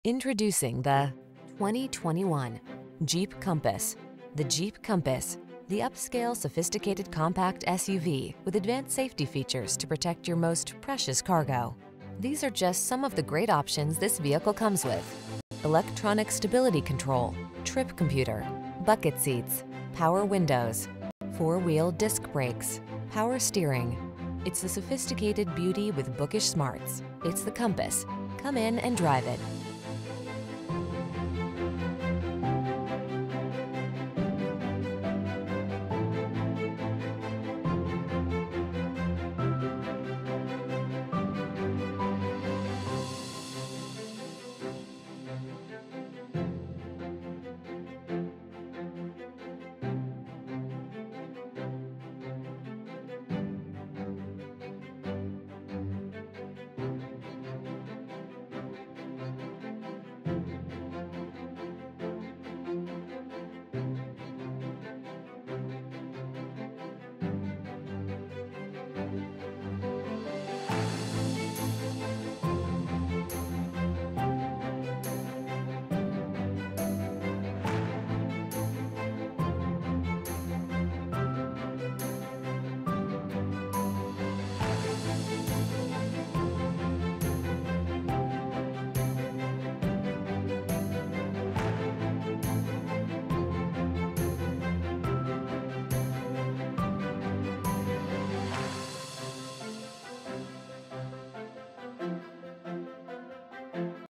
Introducing the 2021 Jeep Compass. The Jeep Compass, the upscale, sophisticated compact SUV with advanced safety features to protect your most precious cargo. These are just some of the great options this vehicle comes with: electronic stability control, trip computer, bucket seats, power windows, four-wheel disc brakes, power steering. It's the sophisticated beauty with bookish smarts. It's the Compass. Come in and drive it.